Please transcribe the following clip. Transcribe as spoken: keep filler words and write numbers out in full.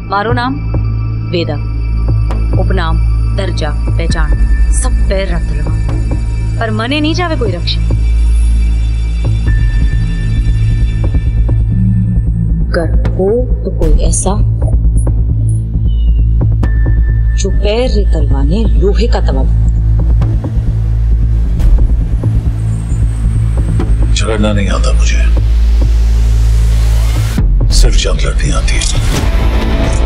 मारो नाम वेदा, उपनाम दर्जा पहचान सब पैर रख लगा, पर मने नहीं जावे कोई रक्षे। कर हो तो कोई ऐसा जो पैर रे तलवाने लोहे का तवा। झगड़ना नहीं आता मुझे, सिर्फ जंग लड़नी आती है।